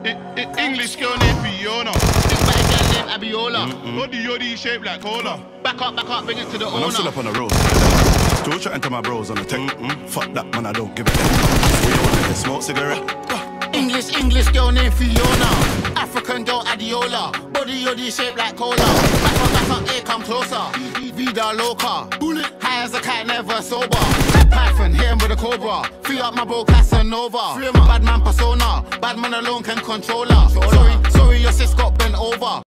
English girl named Fiona. Big bad girl named Abiola. Body yoddy shaped like cola. Back up, bring it to the When I'm still owner. up on the road, still chatting to my bros on the tech. Fuck that, man, I don't give a damn. We don't want to smoke cigarette. English girl named Fiona. African girl Adiola. Body yoddy shaped like cola. Back up, here come closer. Vida loca. Bullet. High as a cat, never sober. Python, hit him with a cobra. Free up my bro Casanova. Free my bad man persona. Bad man alone can control her. Sorry, your sis got bent over.